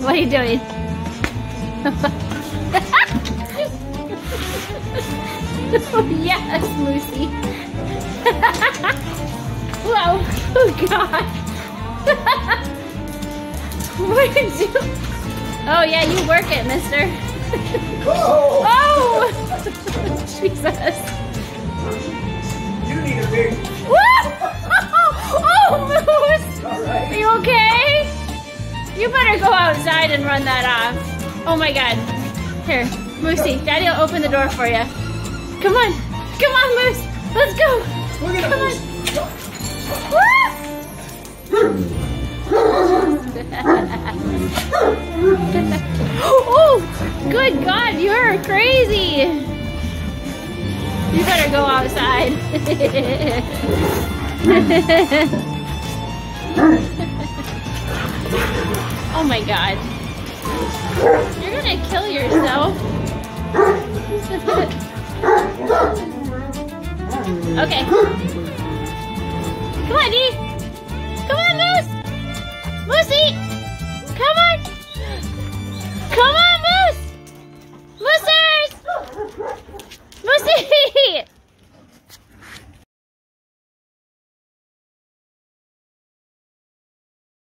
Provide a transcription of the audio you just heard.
What are you doing? Yes, Moosey. Whoa! Oh God! What did you? Oh yeah, you work it, Mister. Whoa! Oh! Jesus! You need a big. Oh, Moose! All right. Are you okay? You better go outside and run that off. Oh my God! Here, Moosey, Daddy will open the door for you. Come on, come on, Moose! Let's go! Look at Come on! him. Oh, good God, you're crazy! You better go outside. Oh my God. You're gonna kill yourself. Okay. Come on, Dee. Come on, Moose! Moosey!